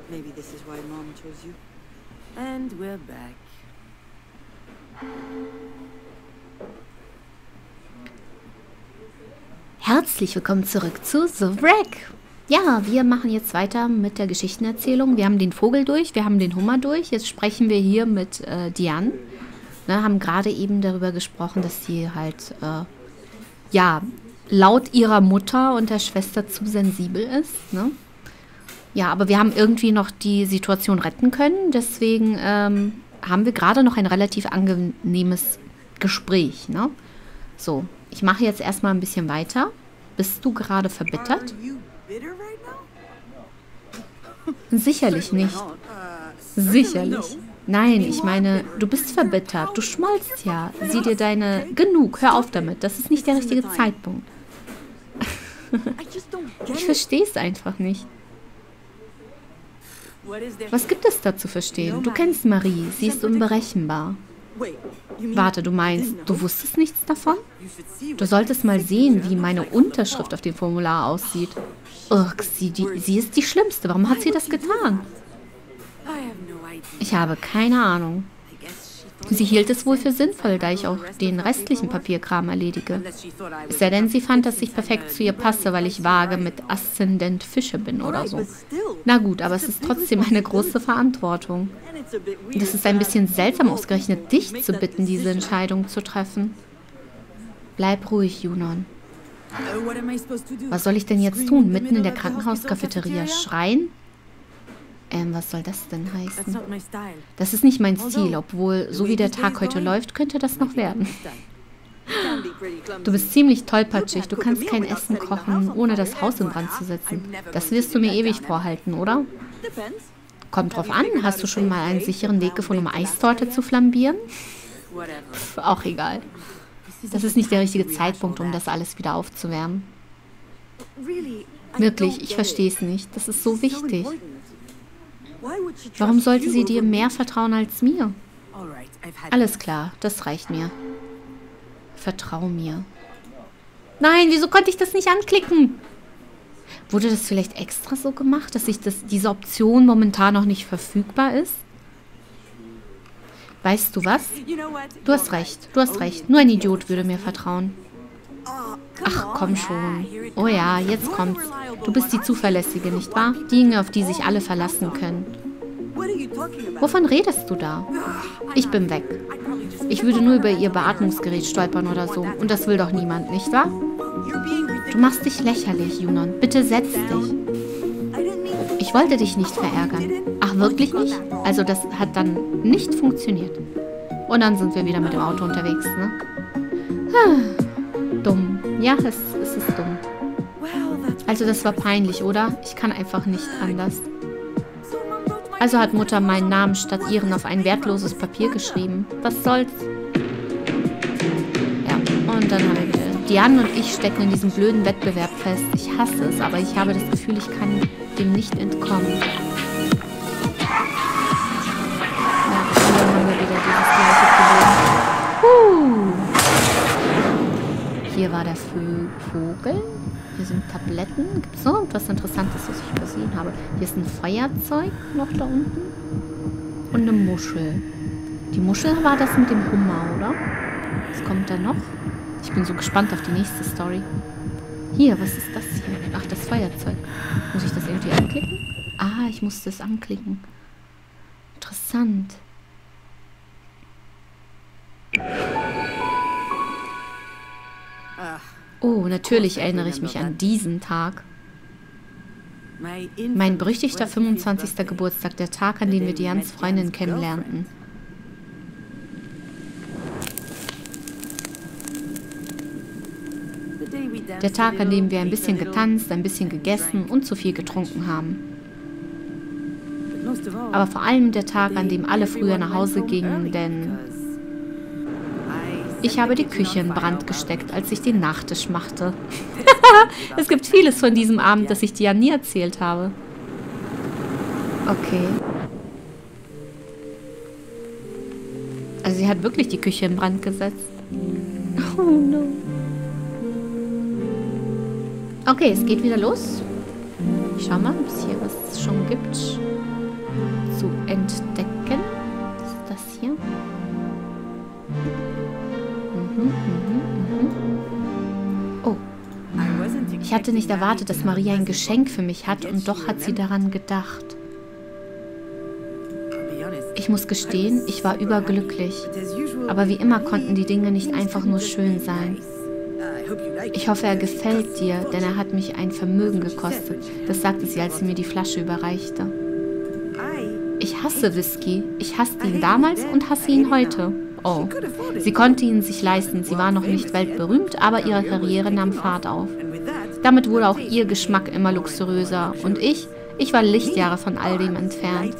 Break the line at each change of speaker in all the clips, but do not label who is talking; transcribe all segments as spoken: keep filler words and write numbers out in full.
Maybe this is why Mom chose you. And we're back.
Herzlich willkommen zurück zu The Wreck. Ja, wir machen jetzt weiter mit der Geschichtenerzählung. Wir haben den Vogel durch, wir haben den Hummer durch. Jetzt sprechen wir hier mit äh, Diane. Ne, haben gerade eben darüber gesprochen, dass sie halt, äh, ja, laut ihrer Mutter und der Schwester zu sensibel ist. Ne? Ja, aber wir haben irgendwie noch die Situation retten können. Deswegen ähm, haben wir gerade noch ein relativ angenehmes Gespräch. Ne? So, ich mache jetzt erstmal ein bisschen weiter. Bist du gerade verbittert? Sicherlich nicht. Sicherlich. Nein, ich meine, du bist verbittert. Du schmollst ja. Sieh dir deine... Genug, hör auf damit. Das ist nicht der richtige Zeitpunkt. Ich verstehe es einfach nicht. Was gibt es da zu verstehen? Du kennst Marie. Sie ist unberechenbar. Warte, du meinst, du wusstest nichts davon? Du solltest mal sehen, wie meine Unterschrift auf dem Formular aussieht. Ugh, sie, die, sie ist die Schlimmste. Warum hat sie das getan? Ich habe keine Ahnung. Sie hielt es wohl für sinnvoll, da ich auch den restlichen Papierkram erledige. Es sei denn, sie fand, dass ich perfekt zu ihr passe, weil ich vage mit Aszendent Fische bin oder so. Na gut, aber es ist trotzdem eine große Verantwortung. Das ist ein bisschen seltsam, ausgerechnet dich zu bitten, diese Entscheidung zu treffen. Bleib ruhig, Junon. Was soll ich denn jetzt tun? Mitten in der Krankenhauscafeteria schreien? Ähm, was soll das denn heißen? Das ist nicht mein Stil, obwohl, so wie der Tag heute läuft, könnte das noch werden. Du bist ziemlich tollpatschig. Du kannst kein Essen kochen, ohne das Haus in Brand zu setzen. Das wirst du mir ewig vorhalten, oder? Kommt drauf an. Hast du schon mal einen sicheren Weg gefunden, um Eistorte zu flambieren? Pff, auch egal. Das ist nicht der richtige Zeitpunkt, um das alles wieder aufzuwärmen. Wirklich, ich verstehe es nicht. Das ist so wichtig. Warum sollte sie dir mehr vertrauen als mir? Alles klar, das reicht mir. Vertrau mir. Nein, wieso konnte ich das nicht anklicken? Wurde das vielleicht extra so gemacht, dass ich das, diese Option momentan noch nicht verfügbar ist? Weißt du was? Du hast recht, du hast recht. Nur ein Idiot würde mir vertrauen. Ach, komm schon. Oh ja, jetzt kommt's. Du bist die Zuverlässige, nicht wahr? Die, auf die sich alle verlassen können. Wovon redest du da? Ich bin weg. Ich würde nur über ihr Beatmungsgerät stolpern oder so. Und das will doch niemand, nicht wahr? Du machst dich lächerlich, Junon. Bitte setz dich. Ich wollte dich nicht verärgern. Ach, wirklich nicht? Also das hat dann nicht funktioniert. Und dann sind wir wieder mit dem Auto unterwegs, ne? Dumm. Ja, es, es ist dumm. Also das war peinlich, oder? Ich kann einfach nicht anders. Also hat Mutter meinen Namen statt ihren auf ein wertloses Papier geschrieben. Was soll's? Ja, und dann haben wir wieder... Diane und ich stecken in diesem blöden Wettbewerb fest. Ich hasse es, aber ich habe das Gefühl, ich kann dem nicht entkommen. Ja, und dann haben wir wieder dieses gleiche Problem. Uh. Hier war der Vö Vogel. Hier sind Tabletten. Gibt es noch irgendwas Interessantes, was ich übersehen habe? Hier ist ein Feuerzeug noch da unten. Und eine Muschel. Die Muschel war das mit dem Hummer, oder? Was kommt da noch? Ich bin so gespannt auf die nächste Story. Hier, was ist das hier? Ach, das Feuerzeug. Muss ich das irgendwie anklicken? Ah, ich muss das anklicken. Interessant. Oh, natürlich erinnere ich mich an diesen Tag. Mein berüchtigter fünfundzwanzigster Geburtstag, der Tag, an dem wir Dianes Freundin kennenlernten. Der Tag, an dem wir ein bisschen getanzt, ein bisschen gegessen und zu viel getrunken haben. Aber vor allem der Tag, an dem alle früher nach Hause gingen, denn ich habe die Küche in Brand gesteckt, als ich den Nachtisch machte. Es gibt vieles von diesem Abend, das ich dir ja nie erzählt habe. Okay. Also sie hat wirklich die Küche in Brand gesetzt. Oh no. Okay, es geht wieder los. Ich schau mal, ob es hier was schon gibt. zu entdecken. Was ist das hier? Mhm, mhm, mhm. Oh. Ich hatte nicht erwartet, dass Marie ein Geschenk für mich hat, und doch hat sie daran gedacht. Ich muss gestehen, ich war überglücklich. Aber wie immer konnten die Dinge nicht einfach nur schön sein. Ich hoffe, er gefällt dir, denn er hat mich ein Vermögen gekostet. Das sagte sie, als sie mir die Flasche überreichte. Ich hasse Whisky. Ich hasste ihn damals und hasse ihn heute. Oh, sie konnte ihn sich leisten. Sie war noch nicht weltberühmt, aber ihre Karriere nahm Fahrt auf. Damit wurde auch ihr Geschmack immer luxuriöser. Und ich, ich war Lichtjahre von all dem entfernt.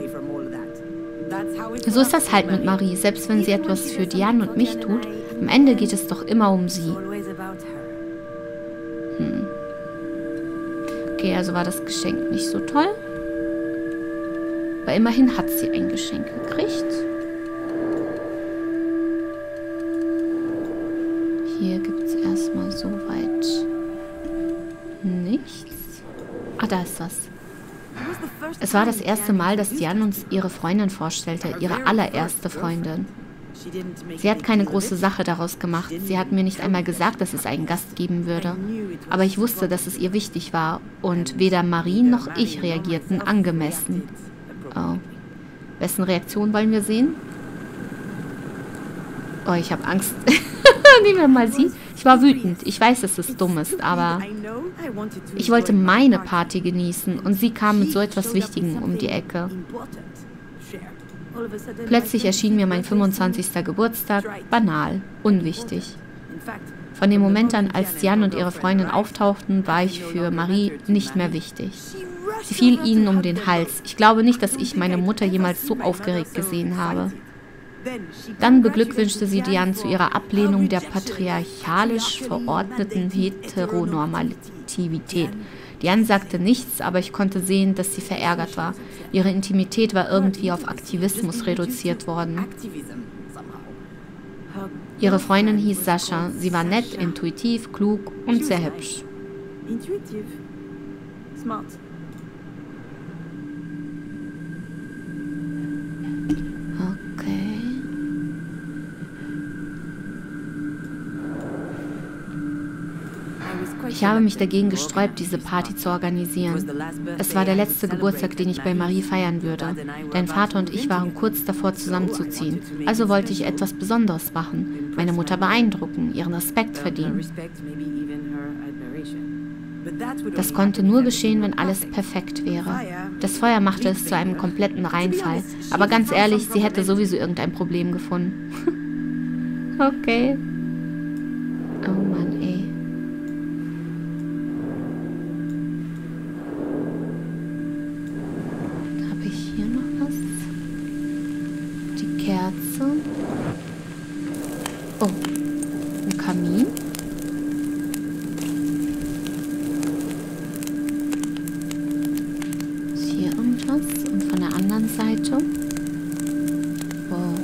So ist das halt mit Marie. Selbst wenn sie etwas für Diane und mich tut, am Ende geht es doch immer um sie. Hm. Okay, also war das Geschenk nicht so toll. Aber immerhin hat sie ein Geschenk gekriegt. Hier gibt es erstmal soweit nichts. Ah, da ist was. Es war das erste Mal, dass Diane uns ihre Freundin vorstellte, ihre allererste Freundin. Sie hat keine große Sache daraus gemacht. Sie hat mir nicht einmal gesagt, dass es einen Gast geben würde. Aber ich wusste, dass es ihr wichtig war. Und weder Marie noch ich reagierten angemessen. Oh. Wessen Reaktion wollen wir sehen? Oh, ich habe Angst. Nehmen wir mal sie. Ich war wütend. Ich weiß, dass es dumm ist, aber ich wollte meine Party genießen und sie kam mit so etwas Wichtigem um die Ecke. Plötzlich erschien mir mein fünfundzwanzigster Geburtstag banal, unwichtig. Von dem Moment an, als Diane und ihre Freundin auftauchten, war ich für Marie nicht mehr wichtig. Sie fiel ihnen um den Hals. Ich glaube nicht, dass ich meine Mutter jemals so aufgeregt gesehen habe. Dann beglückwünschte sie Diane zu ihrer Ablehnung der patriarchalisch verordneten Heteronormativität. Diane sagte nichts, aber ich konnte sehen, dass sie verärgert war. Ihre Intimität war irgendwie auf Aktivismus reduziert worden. Ihre Freundin hieß Sascha. Sie war nett, intuitiv, klug und sehr hübsch.
Intuitiv. Smart.
Okay. Ich habe mich dagegen gesträubt, diese Party zu organisieren. Es war der letzte Geburtstag, den ich bei Marie feiern würde. Dein Vater und ich waren kurz davor, zusammenzuziehen. Also wollte ich etwas Besonderes machen, meine Mutter beeindrucken, ihren Respekt verdienen. Das konnte nur geschehen, wenn alles perfekt wäre. Das Feuer machte es zu einem kompletten Reinfall. Aber ganz ehrlich, sie hätte sowieso irgendein Problem gefunden. Okay. Oh Mann, ey. Habe ich hier noch was? Die Kerze. Oh, ein Kamin. Und von der anderen Seite. Wow.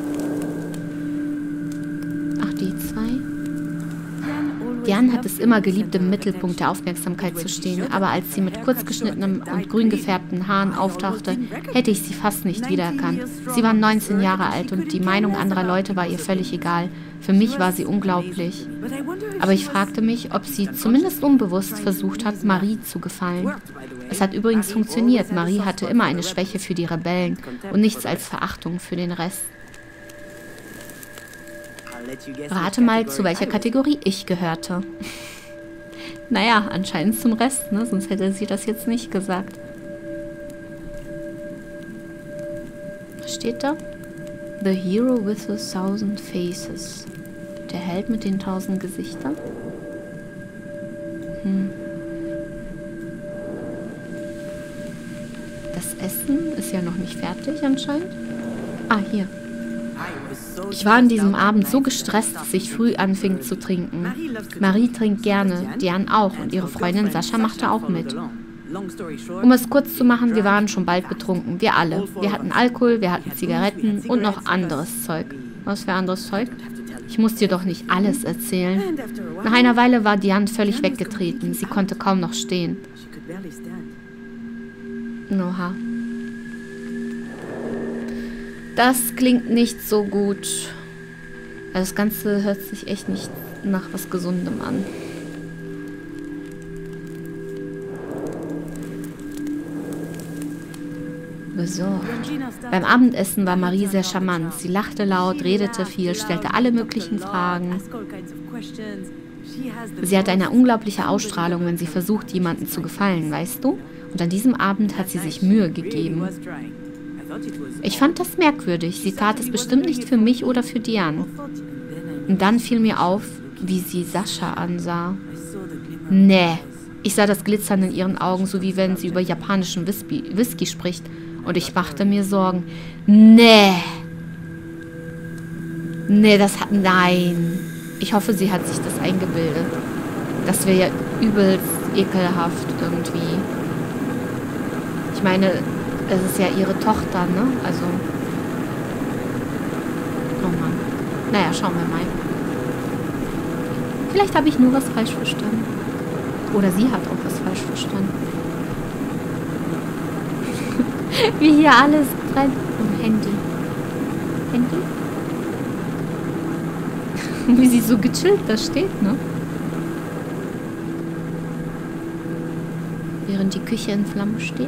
Ach, die zwei. Diane hat es immer geliebt, im Mittelpunkt der Aufmerksamkeit zu stehen, aber als sie mit kurz geschnittenen und grün gefärbten Haaren auftauchte, hätte ich sie fast nicht wiedererkannt. Sie war neunzehn Jahre alt und die Meinung anderer Leute war ihr völlig egal. Für mich war sie unglaublich. Aber ich fragte mich, ob sie zumindest unbewusst versucht hat, Marie zu gefallen. Es hat übrigens funktioniert. Marie hatte immer eine Schwäche für die Rebellen und nichts als Verachtung für den Rest. Rate mal, zu welcher Kategorie ich gehörte. Naja, anscheinend zum Rest, ne? Sonst hätte sie das jetzt nicht gesagt. Was steht da? The Hero with a Thousand Faces. Der Held mit den tausend Gesichtern? Hm. Das Essen ist ja noch nicht fertig anscheinend. Ah, hier. Ich war an diesem Abend so gestresst, dass ich früh anfing zu trinken. Marie trinkt gerne, Diane auch und ihre Freundin Sascha machte auch mit. Um es kurz zu machen, wir waren schon bald betrunken, wir alle. Wir hatten Alkohol, wir hatten Zigaretten und noch anderes Zeug. Was für anderes Zeug? Ich muss dir doch nicht alles erzählen. Nach einer Weile war Diane völlig weggetreten, sie konnte kaum noch stehen. Oha. Das klingt nicht so gut. Also das Ganze hört sich echt nicht nach was Gesundem an. Besorgt. Beim Abendessen war Marie sehr charmant. Sie lachte laut, redete viel, stellte alle möglichen Fragen. Sie hat eine unglaubliche Ausstrahlung, wenn sie versucht, jemandem zu gefallen, weißt du? Und an diesem Abend hat sie sich Mühe gegeben. Ich fand das merkwürdig. Sie tat es bestimmt nicht für mich oder für Diane. Und dann fiel mir auf, wie sie Sascha ansah. Nee. Ich sah das Glitzern in ihren Augen, so wie wenn sie über japanischen Whisky, Whisky spricht. Und ich machte mir Sorgen. Nee. Nee, das hat... Nein. Ich hoffe, sie hat sich das eingebildet. Das wäre ja übelst ekelhaft irgendwie. Ich meine, es ist ja ihre Tochter, ne? Also... Oh Mann. Naja, schauen wir mal. Vielleicht habe ich nur was falsch verstanden. Oder sie hat auch was falsch verstanden. Wie hier alles brennt. Und Handy. Handy? Wie sie so gechillt da steht, ne? Während die Küche in Flammen steht.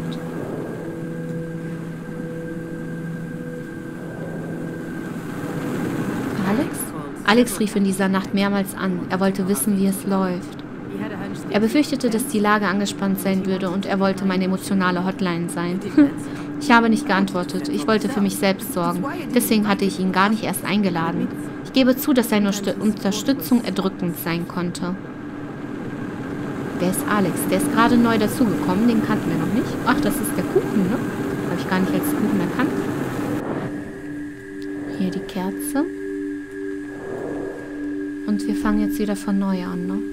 Alex? Alex rief in dieser Nacht mehrmals an. Er wollte wissen, wie es läuft. Er befürchtete, dass die Lage angespannt sein würde und er wollte meine emotionale Hotline sein. Ich habe nicht geantwortet. Ich wollte für mich selbst sorgen. Deswegen hatte ich ihn gar nicht erst eingeladen. Ich gebe zu, dass seine Unterstützung erdrückend sein konnte. Wer ist Alex? Der ist gerade neu dazugekommen. Den kannten wir noch nicht. Ach, das ist der Kuchen, ne? Habe ich gar nicht als Kuchen erkannt. Hier die Kerze. Und wir fangen jetzt wieder von neu an, ne?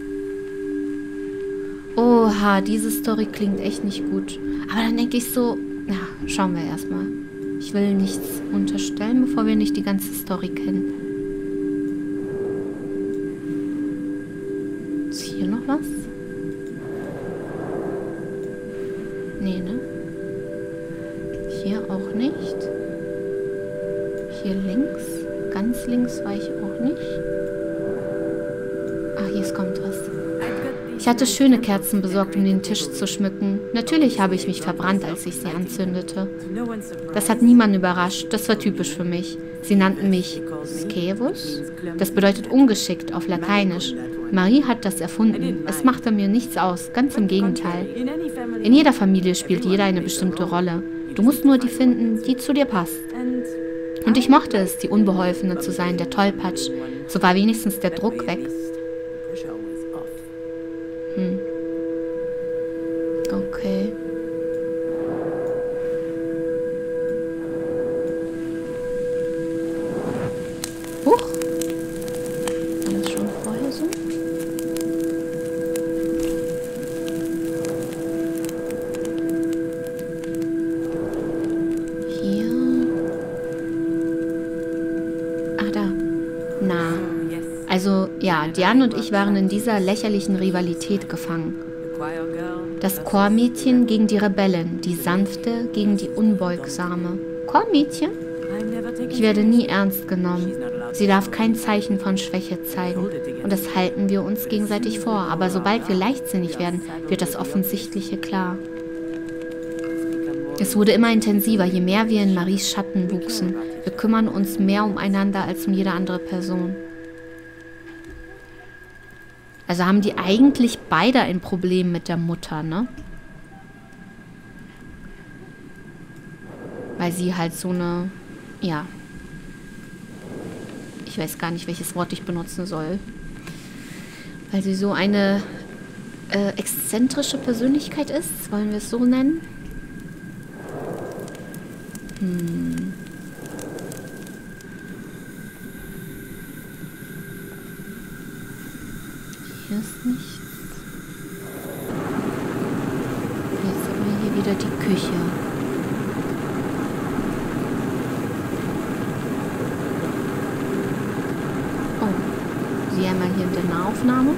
Oha, diese Story klingt echt nicht gut. Aber dann denke ich so, ja, schauen wir erstmal. Ich will nichts unterstellen, bevor wir nicht die ganze Story kennen. Ist hier noch was? Nee, ne? Hier auch nicht. Hier links. Ganz links war ich auch nicht. Ah, hier kommt was. Ich hatte schöne Kerzen besorgt, um den Tisch zu schmücken. Natürlich habe ich mich verbrannt, als ich sie anzündete. Das hat niemanden überrascht. Das war typisch für mich. Sie nannten mich Skevus. Das bedeutet ungeschickt auf Lateinisch. Marie hat das erfunden. Es machte mir nichts aus. Ganz im Gegenteil. In jeder Familie spielt jeder eine bestimmte Rolle. Du musst nur die finden, die zu dir passt. Und ich mochte es, die Unbeholfene zu sein, der Tollpatsch. So war wenigstens der Druck weg. Hm. Okay. Huch. War das schon vorher so? Hier. Ach, da. Na. Also, ja, Diane und ich waren in dieser lächerlichen Rivalität gefangen. Das Chormädchen gegen die Rebellen, die Sanfte gegen die Unbeugsame. Chormädchen? Ich werde nie ernst genommen. Sie darf kein Zeichen von Schwäche zeigen. Und das halten wir uns gegenseitig vor. Aber sobald wir leichtsinnig werden, wird das Offensichtliche klar. Es wurde immer intensiver, je mehr wir in Maries Schatten wuchsen. Wir kümmern uns mehr umeinander als um jede andere Person. Also haben die eigentlich beide ein Problem mit der Mutter, ne? Weil sie halt so eine, ja, ich weiß gar nicht, welches Wort ich benutzen soll. Weil sie so eine äh, exzentrische Persönlichkeit ist, wollen wir es so nennen? Hm. Hier ist nichts. Jetzt haben wir hier wieder die Küche. Oh, sie einmal hier in der Nahaufnahme.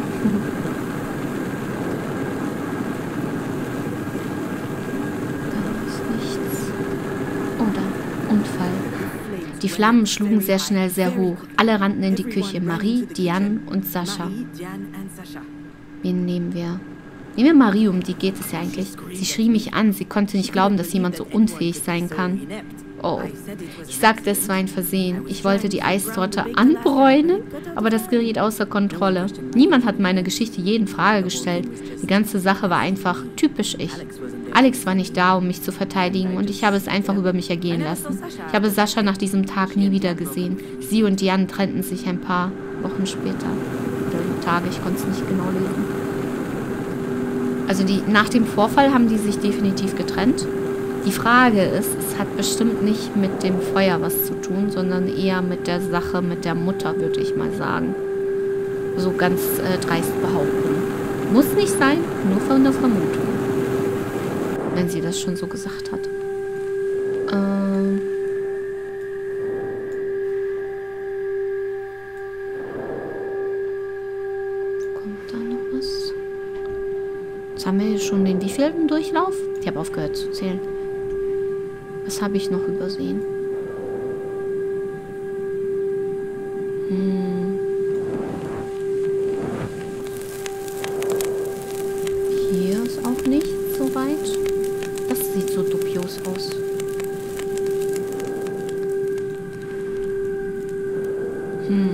Da ist nichts. Oh, da. Unfall. Die Flammen schlugen sehr schnell sehr hoch. Alle rannten in die Küche. Marie, Diane und Sascha. Wen nehmen wir? Nehmen wir Marie, um die geht es ja eigentlich. Sie schrie mich an. Sie konnte nicht glauben, dass jemand so unfähig sein kann. Oh, ich sagte, es war ein Versehen. Ich wollte die Eistorte anbräunen, aber das geriet außer Kontrolle. Niemand hat meine Geschichte je in Frage gestellt. Die ganze Sache war einfach typisch ich. Alex war nicht da, um mich zu verteidigen, und ich habe es einfach über mich ergehen lassen. Ich habe Sascha nach diesem Tag nie wieder gesehen. Sie und Jan trennten sich ein paar Wochen später. Oder Tage, ich konnte es nicht genau lesen. Also die, nach dem Vorfall haben die sich definitiv getrennt. Die Frage ist, es hat bestimmt nicht mit dem Feuer was zu tun, sondern eher mit der Sache mit der Mutter, würde ich mal sagen. So ganz äh, dreist behaupten. Muss nicht sein, nur von einer Vermutung. Wenn sie das schon so gesagt hat. Ähm... Kommt da noch was? Jetzt haben wir hier schon den wievielten Durchlauf? Ich habe aufgehört zu zählen. Was habe ich noch übersehen? Hm. Hier ist auch nichts so weit. Das sieht so dubios aus. Hm.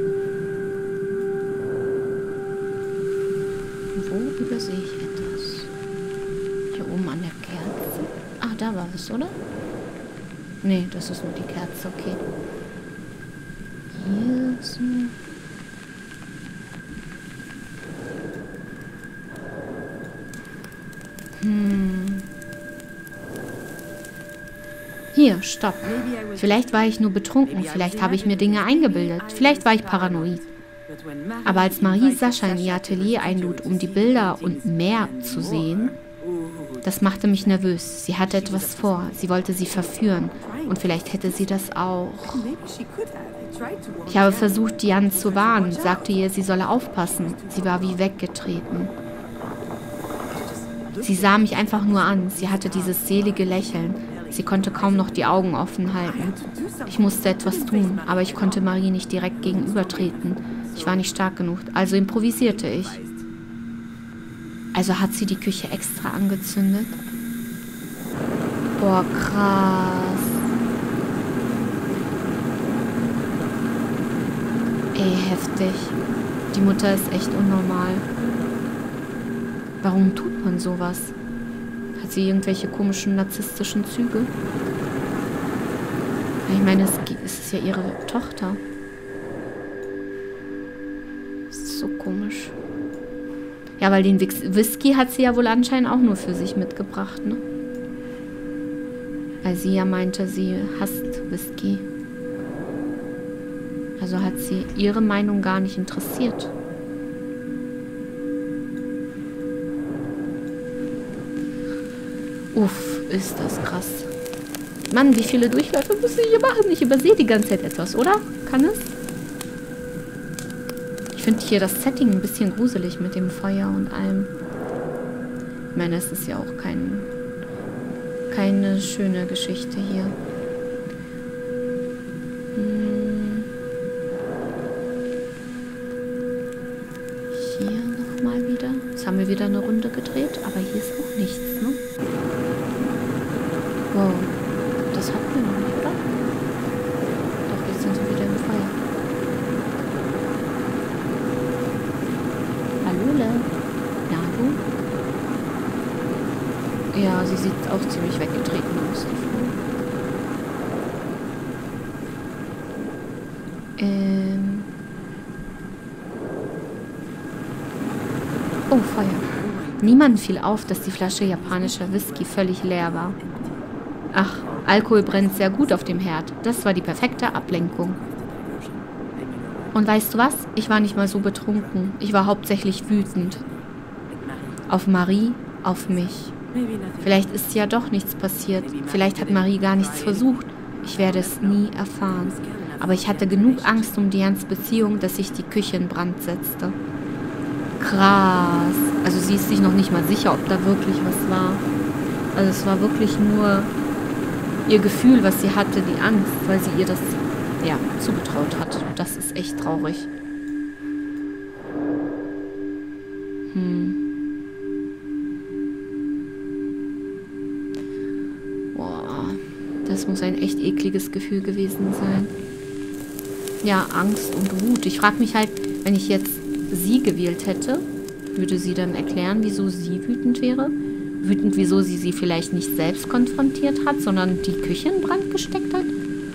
Wo übersehe ich etwas? Hier oben an der Kerze. Ah, da war es, oder? Nee, das ist nur die Kerze, okay. Hier ist eine... Hm. Hier, stopp. Vielleicht war ich nur betrunken, vielleicht habe ich mir Dinge eingebildet, vielleicht war ich paranoid. Aber als Marie Sascha in ihr Atelier einlud, um die Bilder und mehr zu sehen, das machte mich nervös. Sie hatte etwas vor. Sie wollte sie verführen. Und vielleicht hätte sie das auch. Ich habe versucht, Diane zu warnen, sagte ihr, sie solle aufpassen. Sie war wie weggetreten. Sie sah mich einfach nur an. Sie hatte dieses selige Lächeln. Sie konnte kaum noch die Augen offen halten. Ich musste etwas tun, aber ich konnte Marie nicht direkt gegenübertreten. Ich war nicht stark genug, also improvisierte ich. Also hat sie die Küche extra angezündet? Boah, krass. Ey, heftig. Die Mutter ist echt unnormal. Warum tut man sowas? Hat sie irgendwelche komischen narzisstischen Züge? Ich meine, es ist ja ihre Tochter. Das ist so komisch. Ja, weil den Whisky hat sie ja wohl anscheinend auch nur für sich mitgebracht, ne? Weil sie ja meinte, sie hasst Whisky. Also hat sie ihre Meinung gar nicht interessiert. Uff, ist das krass. Mann, wie viele Durchläufe muss ich hier machen? Ich übersehe die ganze Zeit etwas, oder? Kann es? Ich finde hier das Setting ein bisschen gruselig mit dem Feuer und allem. Ich meine, es ist ja auch kein, keine schöne Geschichte hier. Hm. Hier nochmal wieder. Jetzt haben wir wieder eine Runde gedreht, aber hier ist auch nichts, ne? Wow. Das hatten wir noch nicht, oder? Doch, jetzt sind wir wieder im Feuer. Hallöle. Ja, du? Ja, sie sieht auch ziemlich weggetreten aus, die Frau. Ähm. Oh, Feuer. Niemand fiel auf, dass die Flasche japanischer Whisky völlig leer war. Ach, Alkohol brennt sehr gut auf dem Herd. Das war die perfekte Ablenkung. Und weißt du was? Ich war nicht mal so betrunken. Ich war hauptsächlich wütend. Auf Marie, auf mich. Vielleicht ist ja doch nichts passiert. Vielleicht hat Marie gar nichts versucht. Ich werde es nie erfahren. Aber ich hatte genug Angst um Dianes Beziehung, dass ich die Küche in Brand setzte. Krass. Also sie ist sich noch nicht mal sicher, ob da wirklich was war. Also es war wirklich nur Ihr Gefühl, was sie hatte, die Angst, weil sie ihr das, ja, zugetraut hat. Das ist echt traurig. Hm. Boah, das muss ein echt ekliges Gefühl gewesen sein. Ja, Angst und Wut. Ich frage mich halt, wenn ich jetzt sie gewählt hätte, würde sie dann erklären, wieso sie wütend wäre? Wütend, wieso sie sie vielleicht nicht selbst konfrontiert hat, sondern die Küche in Brand gesteckt hat?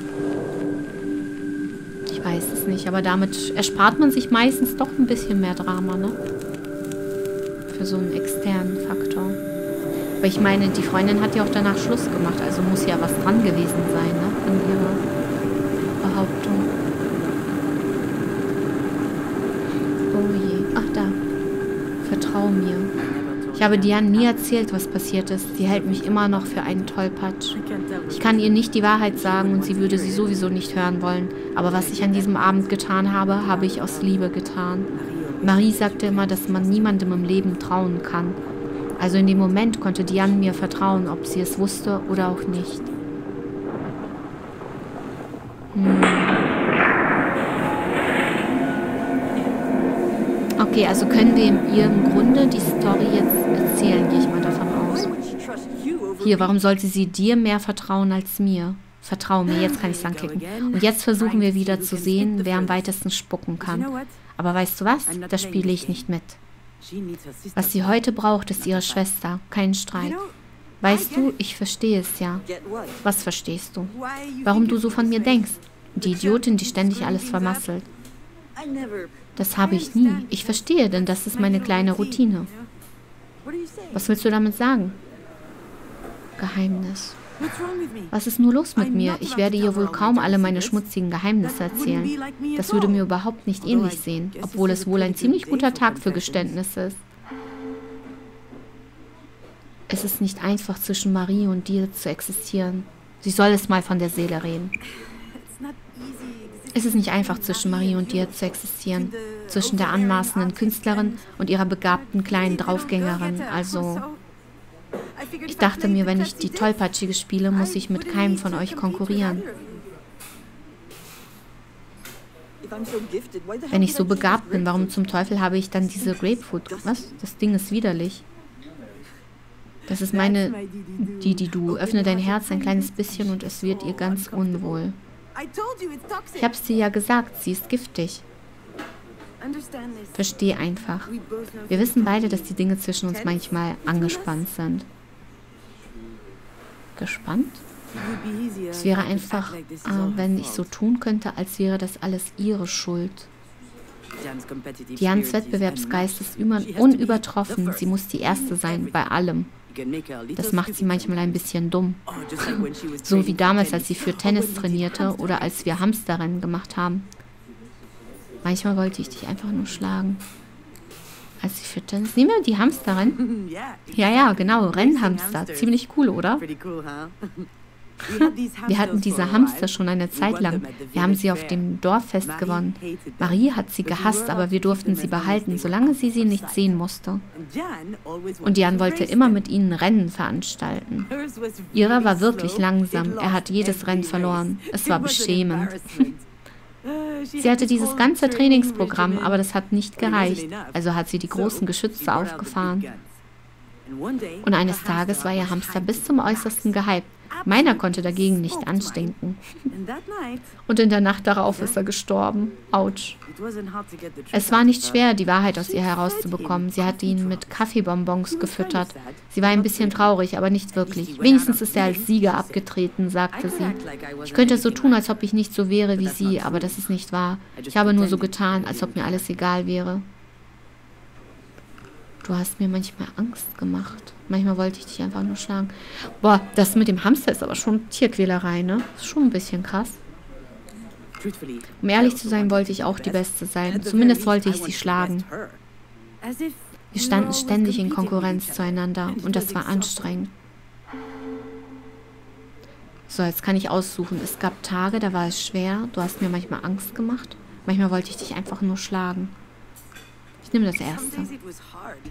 Ich weiß es nicht, aber damit erspart man sich meistens doch ein bisschen mehr Drama, ne? Für so einen externen Faktor. Aber ich meine, die Freundin hat ja auch danach Schluss gemacht, also muss ja was dran gewesen sein, ne? An ihrer Behauptung. Oh je. Ach, da. Vertrau mir. Ich habe Diane nie erzählt, was passiert ist. Sie hält mich immer noch für einen Tollpatsch. Ich kann ihr nicht die Wahrheit sagen und sie würde sie sowieso nicht hören wollen. Aber was ich an diesem Abend getan habe, habe ich aus Liebe getan. Marie sagte immer, dass man niemandem im Leben trauen kann. Also in dem Moment konnte Diane mir vertrauen, ob sie es wusste oder auch nicht. Hm. Okay, also können wir ihr im Grunde die Story jetzt erzählen, gehe ich mal davon aus. Hier, warum sollte sie dir mehr vertrauen als mir? Vertrau mir, jetzt kann ich es anklicken. Und jetzt versuchen wir wieder zu sehen, wer am weitesten spucken kann. Aber weißt du was? Da spiele ich nicht mit. Was sie heute braucht, ist ihre Schwester, kein Streit. Weißt du, ich verstehe es ja. Was verstehst du? Warum du so von mir denkst? Die Idiotin, die ständig alles vermasselt. Das habe ich nie. Ich verstehe, denn das ist meine kleine Routine. Was willst du damit sagen? Geheimnis. Was ist nur los mit mir? Ich werde ihr wohl kaum alle meine schmutzigen Geheimnisse erzählen. Das würde mir überhaupt nicht ähnlich sehen, obwohl es wohl ein ziemlich guter Tag für Geständnisse ist. Es ist nicht einfach, zwischen Marie und dir zu existieren. Sie soll es mal von der Seele reden. Es ist nicht einfach, zwischen Marie und dir zu existieren. Zwischen der anmaßenden Künstlerin und ihrer begabten kleinen Draufgängerin. Also, ich dachte mir, wenn ich die Tollpatschige spiele, muss ich mit keinem von euch konkurrieren. Wenn ich so begabt bin, warum zum Teufel habe ich dann diese Grapefruit? Was? Das Ding ist widerlich. Das ist meine Didi Du. Öffne dein Herz ein kleines bisschen und es wird ihr ganz unwohl. Ich hab's dir ja gesagt, sie ist giftig. Versteh einfach. Wir wissen beide, dass die Dinge zwischen uns manchmal angespannt sind. Gespannt? Es wäre einfach, äh, wenn ich so tun könnte, als wäre das alles ihre Schuld. Dianes Wettbewerbsgeist ist unübertroffen. Sie muss die Erste sein, bei allem. Das macht sie manchmal ein bisschen dumm. So wie damals, als sie für Tennis trainierte oder als wir Hamsterrennen gemacht haben. Manchmal wollte ich dich einfach nur schlagen. Als sie für Tennis... Nehmen wir die Hamsterrennen? Ja, ja, genau. Rennhamster. Ziemlich cool, oder? Wir hatten diese Hamster schon eine Zeit lang. Wir haben sie auf dem Dorffest gewonnen. Marie hat sie gehasst, aber wir durften sie behalten, solange sie sie nicht sehen musste. Und Jan wollte immer mit ihnen Rennen veranstalten. Ihrer war wirklich langsam. Er hat jedes Rennen verloren. Es war beschämend. Sie hatte dieses ganze Trainingsprogramm, aber das hat nicht gereicht. Also hat sie die großen Geschütze aufgefahren. Und eines Tages war ihr Hamster bis zum Äußersten gehypt. Meiner konnte dagegen nicht anstinken. Und in der Nacht darauf ist er gestorben. Autsch. Es war nicht schwer, die Wahrheit aus ihr herauszubekommen. Sie hatte ihn mit Kaffeebonbons gefüttert. Sie war ein bisschen traurig, aber nicht wirklich. Wenigstens ist er als Sieger abgetreten, sagte sie. Ich könnte so tun, als ob ich nicht so wäre wie sie, aber das ist nicht wahr. Ich habe nur so getan, als ob mir alles egal wäre. Du hast mir manchmal Angst gemacht. Manchmal wollte ich dich einfach nur schlagen. Boah, das mit dem Hamster ist aber schon Tierquälerei, ne? Ist schon ein bisschen krass. Um ehrlich zu sein, wollte ich auch die Beste sein. Zumindest wollte ich sie schlagen. Wir standen ständig in Konkurrenz zueinander und das war anstrengend. So, jetzt kann ich aussuchen. Es gab Tage, da war es schwer. Du hast mir manchmal Angst gemacht. Manchmal wollte ich dich einfach nur schlagen. Ich nehme das Erste.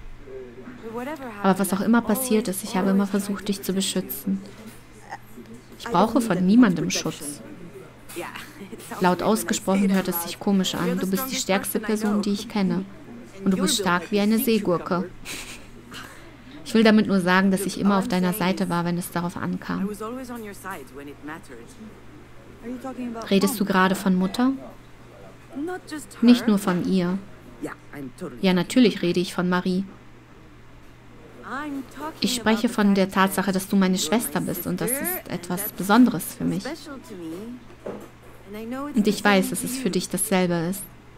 Aber was auch immer passiert ist, ich habe immer versucht, dich zu beschützen. Ich brauche von niemandem Schutz. Laut ausgesprochen hört es sich komisch an. Du bist die stärkste Person, die ich kenne. Und du bist stark wie eine Seegurke. Ich will damit nur sagen, dass ich immer auf deiner Seite war, wenn es darauf ankam. Redest du gerade von Mutter? Nicht nur von ihr. Ja, natürlich rede ich von Marie. Ich spreche von der Tatsache, dass du meine Schwester bist und das ist etwas Besonderes für mich. Und ich weiß, dass es für dich dasselbe ist.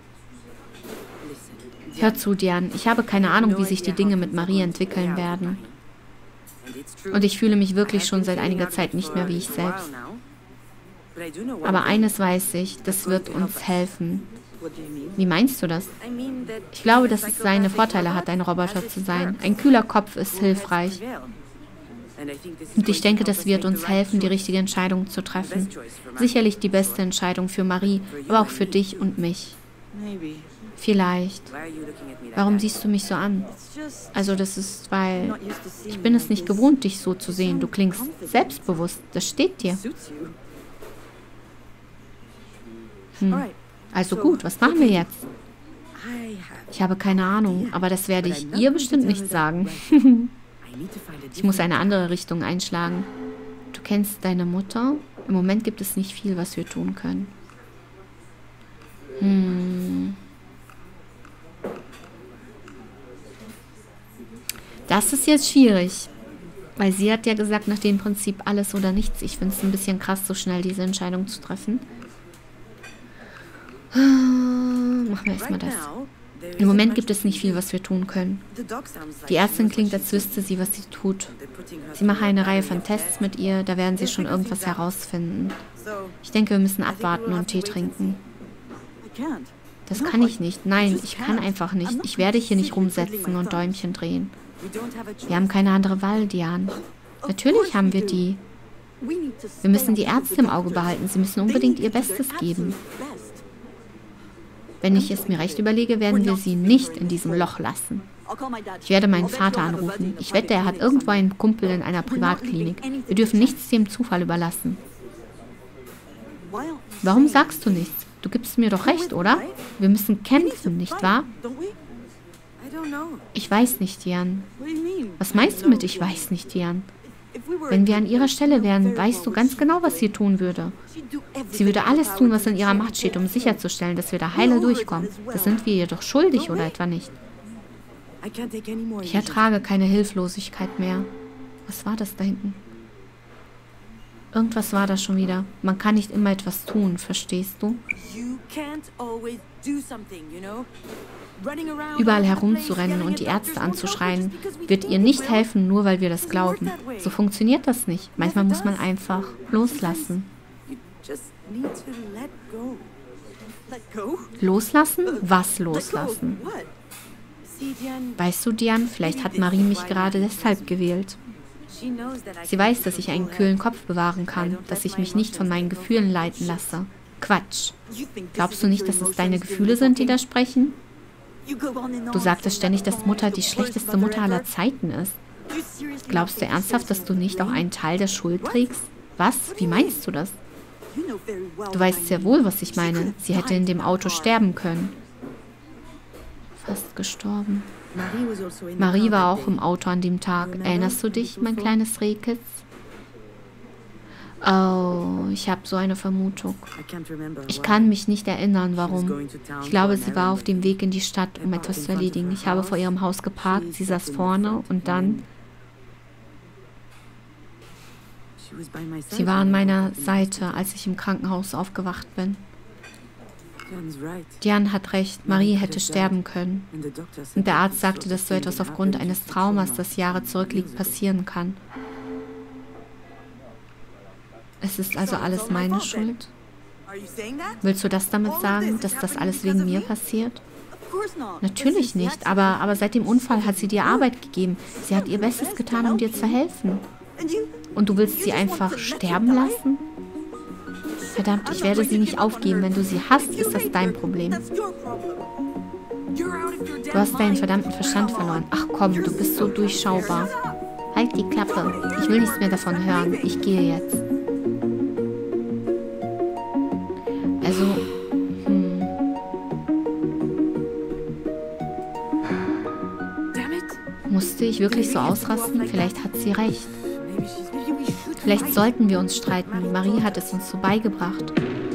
Hör zu, Diane, ich habe keine Ahnung, wie sich die Dinge mit Marie entwickeln werden. Und ich fühle mich wirklich schon seit einiger Zeit nicht mehr wie ich selbst. Aber eines weiß ich, das wird uns helfen. Wie meinst du das? Ich glaube, dass es seine Vorteile hat, ein Roboter zu sein. Ein kühler Kopf ist hilfreich. Und ich denke, das wird uns helfen, die richtige Entscheidung zu treffen. Sicherlich die beste Entscheidung für Marie, aber auch für dich und mich. Vielleicht. Warum siehst du mich so an? Also das ist, weil ich bin es nicht gewohnt, dich so zu sehen. Du klingst selbstbewusst. Das steht dir. Hm. Also gut, was machen wir jetzt? Ich habe keine Ahnung, aber das werde ich ihr bestimmt nicht sagen. Ich muss eine andere Richtung einschlagen. Du kennst deine Mutter? Im Moment gibt es nicht viel, was wir tun können. Hm. Das ist jetzt schwierig. Weil sie hat ja gesagt, nach dem Prinzip alles oder nichts. Ich finde es ein bisschen krass, so schnell diese Entscheidung zu treffen. Machen wir erstmal das. Im Moment gibt es nicht viel, was wir tun können. Die Ärztin klingt, als wüsste sie, was sie tut. Sie machen eine Reihe von Tests mit ihr, da werden sie schon irgendwas herausfinden. Ich denke, wir müssen abwarten und Tee trinken. Das kann ich nicht. Nein, ich kann einfach nicht. Ich werde hier nicht rumsetzen und Däumchen drehen. Wir haben keine andere Wahl, Diane. Natürlich haben wir die. Wir müssen die Ärzte im Auge behalten. Sie müssen unbedingt ihr Bestes geben. Wenn ich es mir recht überlege, werden wir sie nicht in diesem Loch lassen. Ich werde meinen Vater anrufen. Ich wette, er hat irgendwo einen Kumpel in einer Privatklinik. Wir dürfen nichts dem Zufall überlassen. Warum sagst du nichts? Du gibst mir doch recht, oder? Wir müssen kämpfen, nicht wahr? Ich weiß nicht, Diane. Was meinst du mit ich weiß nicht, Diane? Wenn wir an ihrer Stelle wären, weißt du ganz genau, was sie tun würde. Sie würde alles tun, was in ihrer Macht steht, um sicherzustellen, dass wir da heile durchkommen. Das sind wir ihr doch schuldig, oder etwa nicht? Ich ertrage keine Hilflosigkeit mehr. Was war das da hinten? Irgendwas war da schon wieder. Man kann nicht immer etwas tun, verstehst du? Überall herumzurennen und die Ärzte anzuschreien, wird ihr nicht helfen, nur weil wir das glauben. So funktioniert das nicht. Manchmal muss man einfach loslassen. Loslassen? Was loslassen? Weißt du, Diane, vielleicht hat Marie mich gerade deshalb gewählt. Sie weiß, dass ich einen kühlen Kopf bewahren kann, dass ich mich nicht von meinen Gefühlen leiten lasse. Quatsch. Glaubst du nicht, dass es deine Gefühle sind, die da sprechen? Du sagtest ständig, dass Mutter die schlechteste Mutter aller Zeiten ist. Glaubst du ernsthaft, dass du nicht auch einen Teil der Schuld trägst? Was? Wie meinst du das? Du weißt sehr wohl, was ich meine. Sie hätte in dem Auto sterben können. Fast gestorben. Marie war auch im Auto an dem Tag. Erinnerst du dich, mein kleines Rehkitz? Oh, ich habe so eine Vermutung. Ich kann mich nicht erinnern, warum. Ich glaube, sie war auf dem Weg in die Stadt, um etwas zu erledigen. Ich habe vor ihrem Haus geparkt, sie saß vorne und dann... Sie war an meiner Seite, als ich im Krankenhaus aufgewacht bin. Diane hat recht, Marie hätte sterben können. Und der Arzt sagte, dass so etwas aufgrund eines Traumas, das Jahre zurückliegt, passieren kann. Es ist also alles meine Schuld? Willst du das damit sagen, dass das alles wegen mir passiert? Natürlich nicht, aber, aber seit dem Unfall hat sie dir Arbeit gegeben. Sie hat ihr Bestes getan, um dir zu helfen. Und du willst sie einfach sterben lassen? Verdammt, ich werde sie nicht aufgeben. Wenn du sie hasst, ist das dein Problem. Du hast deinen verdammten Verstand verloren. Ach komm, du bist so durchschaubar. Halt die Klappe. Ich will nichts mehr davon hören. Ich gehe jetzt. ich wirklich so ausrasten? Vielleicht hat sie recht. Vielleicht sollten wir uns streiten. Marie hat es uns so beigebracht.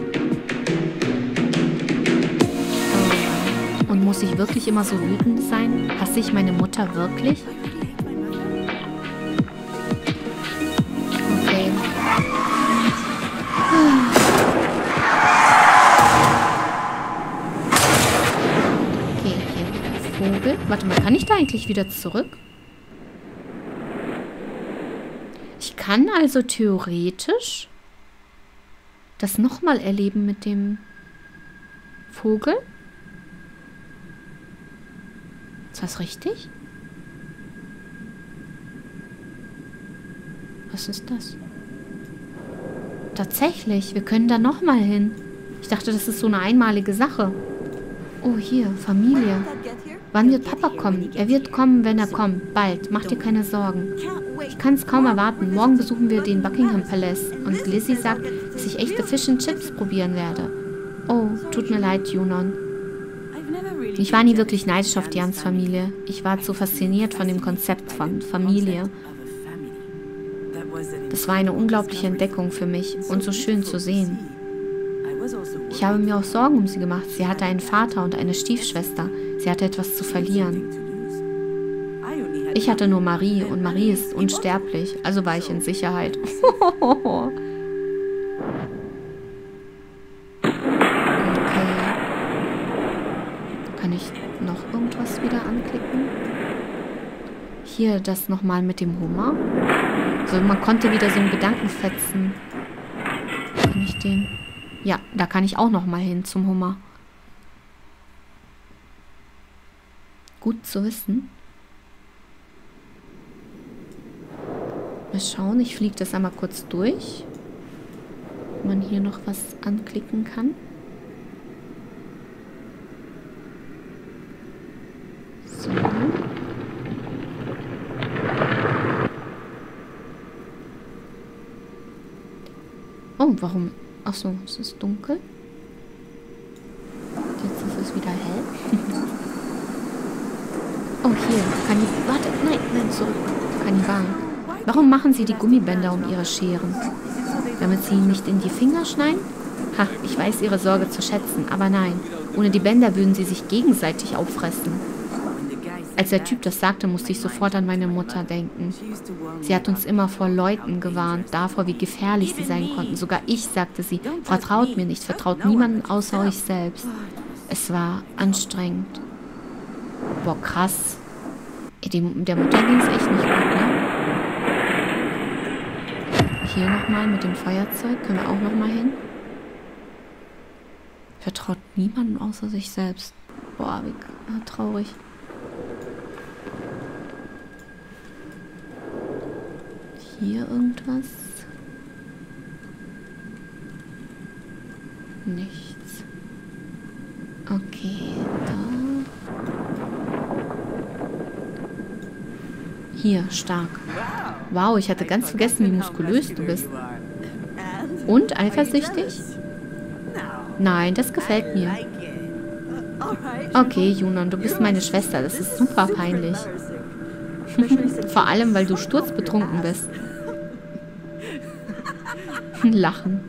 Und muss ich wirklich immer so wütend sein? Hasse ich meine Mutter wirklich? Okay. Okay, hier Vogel. Warte mal, kann ich da eigentlich wieder zurück? Ich kann also theoretisch das nochmal erleben mit dem Vogel. Ist das richtig? Was ist das? Tatsächlich, wir können da nochmal hin. Ich dachte, das ist so eine einmalige Sache. Oh, hier, Familie. Wann wird Papa kommen? Er wird kommen, wenn er kommt. Bald. Mach dir keine Sorgen. Ich kann es kaum erwarten. Morgen besuchen wir den Buckingham Palace. Und Lizzie sagt, dass ich echte Fish and Chips probieren werde. Oh, tut mir leid, Junon. Ich war nie wirklich neidisch auf Dians Familie. Ich war zu fasziniert von dem Konzept von Familie. Das war eine unglaubliche Entdeckung für mich und so schön zu sehen. Ich habe mir auch Sorgen um sie gemacht. Sie hatte einen Vater und eine Stiefschwester. Sie hatte etwas zu verlieren. Ich hatte nur Marie und Marie ist unsterblich, also war ich in Sicherheit. Okay. Kann ich noch irgendwas wieder anklicken? Hier das nochmal mit dem Hummer. Also man konnte wieder so einen Gedanken fetzen. Kann ich den... Ja, da kann ich auch nochmal hin zum Hummer. Gut zu wissen. Mal schauen, ich fliege das einmal kurz durch. Ob man hier noch was anklicken kann. So. Oh, warum? Achso, es ist dunkel. Jetzt ist es wieder hell. Oh, hier. Kannibalen. Warte, nein, nein, zurück. Kannibalen. Warum machen sie die Gummibänder um ihre Scheren? Damit sie nicht in die Finger schneiden? Ha, ich weiß ihre Sorge zu schätzen, aber nein. Ohne die Bänder würden sie sich gegenseitig auffressen. Als der Typ das sagte, musste ich sofort an meine Mutter denken. Sie hat uns immer vor Leuten gewarnt, davor, wie gefährlich sie sein konnten. Sogar ich, sagte sie, vertraut mir nicht, vertraut niemandem außer euch selbst. Es war anstrengend. Boah, krass. Die, der Mutter ging es echt nicht gut, ne? Hier nochmal mit dem Feuerzeug. Können wir auch nochmal hin? Vertraut niemandem außer sich selbst. Boah, wie ah, traurig. Hier irgendwas? Nichts. Okay, da. Hier, stark. Wow, ich hatte ganz vergessen, wie muskulös du bist. Und eifersüchtig? Nein, das gefällt mir. Okay, Junon, du bist meine Schwester. Das ist super peinlich. Vor allem, weil du sturzbetrunken bist. Lachen.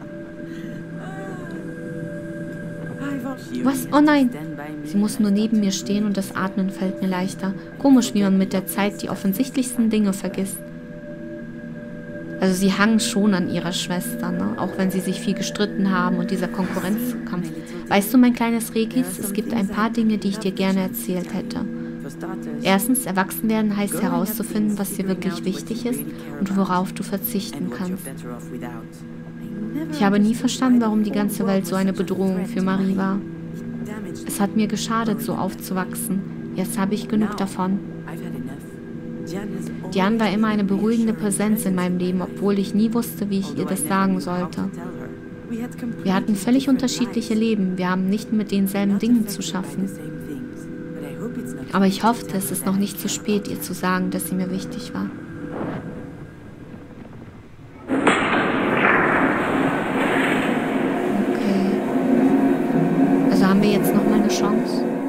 Was? Oh nein. Sie muss nur neben mir stehen und das Atmen fällt mir leichter. Komisch, wie man mit der Zeit die offensichtlichsten Dinge vergisst. Also sie hangen schon an ihrer Schwester, ne? Auch wenn sie sich viel gestritten haben und dieser Konkurrenzkampf. Weißt du, mein kleines Regis, es gibt ein paar Dinge, die ich dir gerne erzählt hätte. Erstens, erwachsen werden heißt herauszufinden, was dir wirklich wichtig ist und worauf du verzichten kannst. Ich habe nie verstanden, warum die ganze Welt so eine Bedrohung für Marie war. Es hat mir geschadet, so aufzuwachsen. Jetzt habe ich genug davon. Diane war immer eine beruhigende Präsenz in meinem Leben, obwohl ich nie wusste, wie ich ihr das sagen sollte. Wir hatten völlig unterschiedliche Leben. Wir haben nicht mit denselben Dingen zu schaffen. Aber ich hoffte, es ist noch nicht zu spät, ihr zu sagen, dass sie mir wichtig war. Okay. Also haben wir jetzt noch mal eine Chance?